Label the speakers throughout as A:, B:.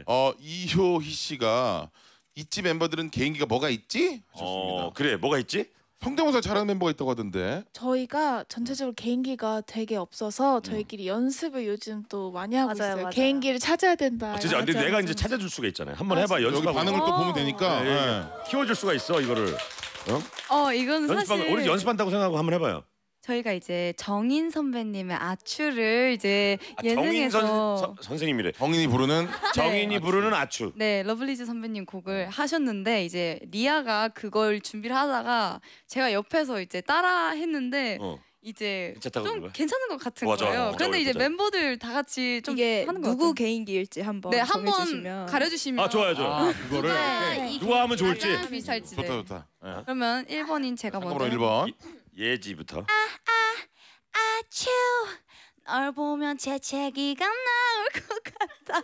A: 이효희 씨가 있지 멤버들은 개인기가 뭐가 있지? 하셨습니다.
B: 그래 뭐가 있지?
A: 성대모사 잘하는 멤버가 있다고 하던데.
C: 저희가 전체적으로 개인기가 되게 없어서 저희끼리 연습을 요즘 또 많이 하고
D: 맞아요,
C: 있어요.
D: 맞아요.
C: 개인기를 찾아야 된다.
B: 진짜 근데 내가 이제 찾아줄 수가 있잖아요. 한번 해봐
A: 여기
B: 연습하고.
A: 반응을 또 보면 되니까.
B: 키워줄 수가 있어 이거를.
D: 이건 사실
B: 우리 연습한다고 생각하고 한번 해봐요.
D: 저희가 이제 정인 선배님의 아추를 이제
B: 정인
D: 예능에서
B: 선생님이래.
A: 정인이 부르는
B: 정인이 부르는 아추.
D: 네 러블리즈 선배님 곡을 하셨는데 이제 리아가 그걸 준비를 하다가 제가 옆에서 이제 따라 했는데 이제
B: 괜찮다고
D: 좀
B: 그런 거야?
D: 괜찮은 것 같은
B: 맞아,
D: 거예요.
B: 맞아,
D: 그런데 이제
B: 맞아.
D: 멤버들 다 같이 좀
E: 이게
D: 하는 것
E: 누구
D: 같아요.
E: 개인기일지 한번
D: 네, 한번
E: 정해주시면.
D: 가려주시면
B: 좋아요.
A: 그거를
B: 누가 하면 좋을지.
D: 비슷할지. 네.
A: 좋다.
D: 그러면 1번인 제가 먼저.
A: 잠깐만요. 1번.
B: 예지부터.
D: 아추 널 보면 재채기가 나올 것 같다.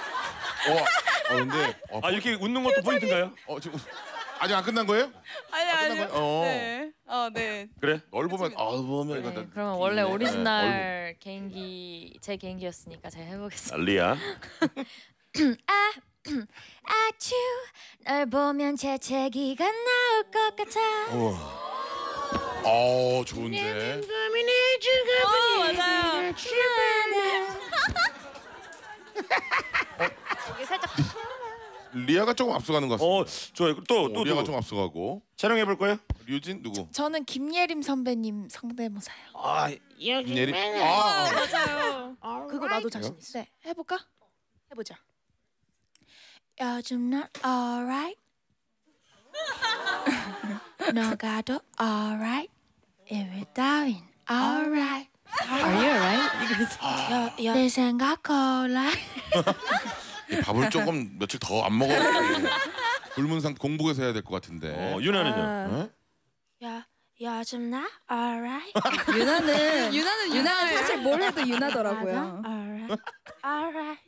A: 근데
B: 이렇게 웃는 것도 포인트인가요?
A: 지금 아직 안 끝난 거예요?
D: 아니요.
A: 네.
D: 네.
B: 그래?
A: 널 보면 보면 이거
F: 네, 그러면 원래 오리지널 개인기 제 개인기였으니까 제가 해보겠습니다.
B: 리아.
F: 아추 널 보면 재채기가 나올 것 같아.
A: 좋은데.
F: 맞아요. 이게 살짝
A: 리아가 조금 앞서가는 것 같습니다.
B: 좋아요. 또
A: 리아가
B: 누구?
A: 좀 앞서가고.
B: 촬영해 볼 거예요?
A: 류진 누구?
C: 저는 김예림 선배님 성대모사요.
A: 김예림.
C: 맞아요.
E: 그거 나도 자신 있어.
C: 네, 해볼까?
E: 해보자.
C: 요즘 난 alright. 너가도 alright. Every time alright.
F: Are you alright?
C: 내 생각 alright.
A: 밥을 조금 며칠 더 안 먹어. 불문상 공복에서 해야 될 것 같은데.
B: 유나는요?
C: 요즘 나 alright.
E: 유나는 사실 뭘 해도 유나더라고요.
C: alright.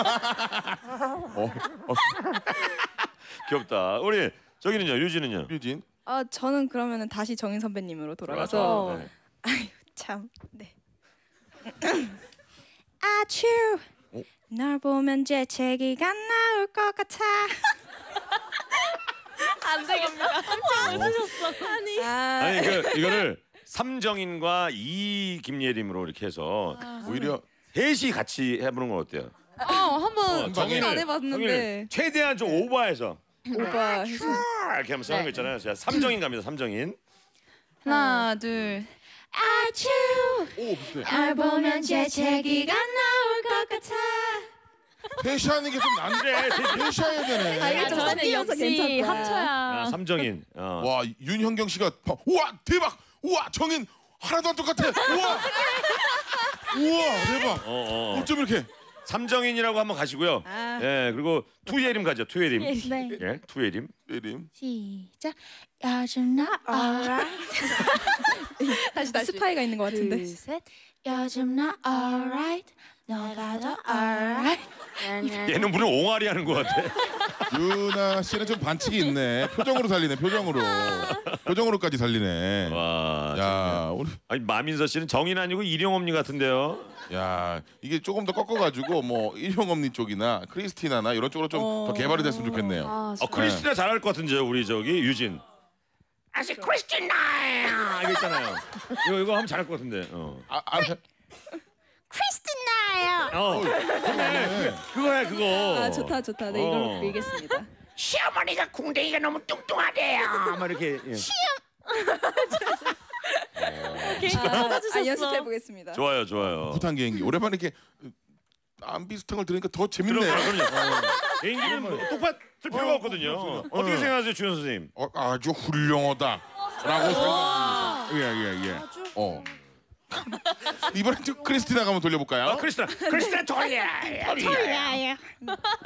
B: 귀엽다. 우리 저기는요, 유진은요?
A: 류진.
E: 저는 그러면은 다시 정인 선배님으로 돌아가서
B: 네.
E: 아유 참 네. 아추 널 보면 재채기가 나올 것 같아.
F: 안 되겠다.
B: 아니 이거를 삼정인과 김예림으로 이렇게 해서
A: 오히려
B: 셋이 같이 해보는 건 어때요?
D: 한번
B: 정인을
D: 안 해봤는데
B: 최대한 좀 오버해서
D: 오버해서
B: 이렇게 하면서 하는 거 있잖아요. 제가 삼정인 갑니다. 삼정인.
D: 하나 둘 아추
F: 널 보면 재채기가 나올 것 같아.
A: 대시하는 게 좀 난데. 대시해야 되네.
E: 이게 좀
F: 저는
E: 섞여서
F: 역시
E: 괜찮다.
F: 합쳐야.
B: 삼정인.
A: 와, 윤현경 씨가 우와 대박. 우와 정인 하나도 안 똑같아. 우와. 우와 대박. 어쩜 이렇게.
B: 삼정인이라고 한번 가시고요. 예, 그리고 투예림 가죠. 투예림.
C: 네.
B: 예, 투예림.
A: 예림.
C: 시작. 요즘 나 alright.
E: 다시 스파이가 있는 것 같은데.
C: 둘, 셋. 요즘 나 alright. 너가도 alright.
B: 얘는 무슨 옹알이 하는 것 같아.
A: 유나 씨는 좀 반칙이 있네. 표정으로 살리네. 표정으로까지 살리네.
B: 와.
A: 야, 우리
B: 아니 마민서 씨는 정인 아니고 일용엄니 같은데요.
A: 야, 이게 조금 더 꺾어가지고 뭐 일용엄니 쪽이나 크리스티나나 이런 쪽으로 좀 더 개발이 됐으면 좋겠네요.
B: 크리스티나 잘할 것 같은데요, 우리 저기 유진. 아시 크리스티나 이거 있잖아요. 이거 하면 잘할 것 같은데.
C: 크리스티나예요.
B: 그거 해 그거.
E: 좋다. 네 이걸로 빌겠습니다.
B: 시어머니가 궁뎅이가 너무 뚱뚱하대요. 막 이렇게. 예.
E: 연습해 보겠습니다.
B: 좋아요.
A: 부탄 개인기. 오랜만에 이렇게 안 비슷한 걸 들으니까 더 재밌네.
B: 그럼요. 개인기는 뭐 똑같을 필요가 없거든요. 어떻게 생각하세요, 주현 선생님?
A: 아주 훌륭하다라고 생각합니다. 예. 이번엔 좀 크리스티나 한번 돌려볼까요?
B: 크리스티나 돌려.